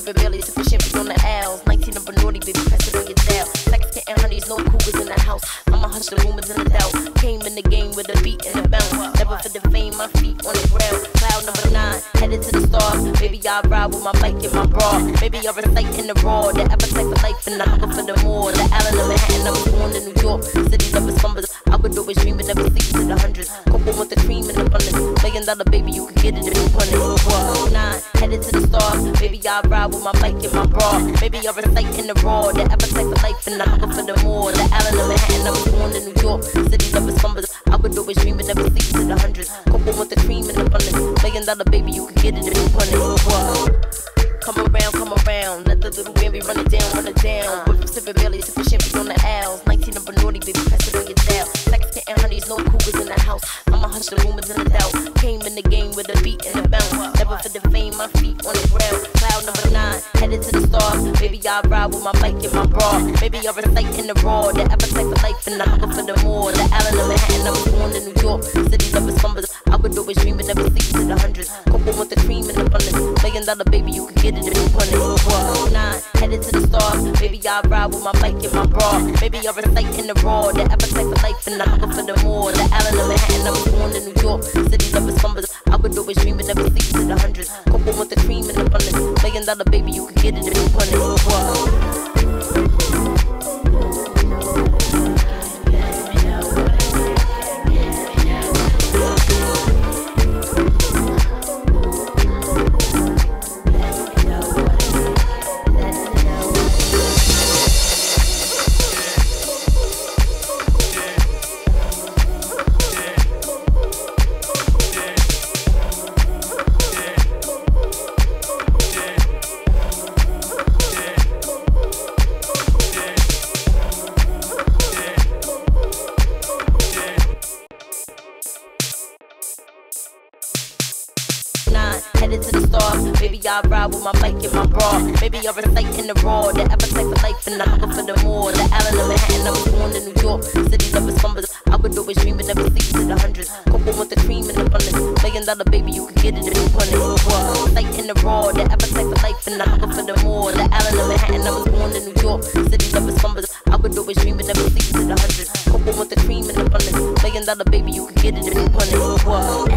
sipping barely, sipping champagne on the L's. 19 number naughty, baby, press it on your dial. Sex getting honeys, no cougars in the house. I'ma hush the rumors in the doubt. Came in the game with a beat and a bounce. Never for the fame, my feet on the ground. Cloud number 9, headed to the stars. Baby, I ride with my bike and my bra. Maybe I recite in the raw. The appetite for life and the hunger for the more. The Allen of Manhattan, I was born in New York. City never slumbers. I would always dream and never sleep to the hundreds. Cocoa with the cream and abundance. $1 million baby, you can get it if you want it. 9, headed to the stars. Baby, I ride with my bike and my bra. Maybe I recite in the raw. The appetite for life and the hunger for the more. The Allen of Manhattan, I was born in New York. City never slumbers. I would always dream and never sleep to the hundreds. Cocoa with the cream and abundance. $1 million baby, you can get it if you want it. Come around, let the little baby run it down, run it down. Whip sipping barely, sipping champagne on the L's. 19 number naughty, baby, press it on your dial. Sex getting honeys, no cougars in the house. I'ma hush the rumors in the doubt. Came in the game with a beat and a bounce. Never for the fame, my feet on the ground. Cloud number 9, headed to the stars. Baby, I ride with my bike and my bra. Maybe I recite in the raw. The appetite for life and the hunger for the more. The Allen of Manhattan, I was born in New York. City never slumbers. I would always dream and never sleep to the hundreds. Cocoa with the cream and abundance. $1 million baby, you can get it if you want it. 9, headed to the stars. Baby, I ride with my bike and my bra. Maybe I recite in the raw. The appetite for life and the hunger for the more. The Allen of Manhattan, I was born in New York. City never slumbers. I would always dream and never sleep to the hundreds. Cocoa with the cream and abundance. $1 million baby, you can get it if you want it. Headed to the stars, baby, I ride with my bike and my bra. Maybe I recite in the raw. The appetite for life and the hunger for the more. The Allen of Manhattan, I was born in New York. City never slumbers. I would always dream and never sleep to the hundreds. Cocoa with the cream and abundance. $1 million baby, you can get it if you want it. Recite in the raw. The appetite for life and the hunger for the more. The Allen of Manhattan, I was born in New York. City never slumbers. I would always dream and never sleep to the hundreds. Cocoa with the cream and abundance. $1 million baby, you can get it if you want it.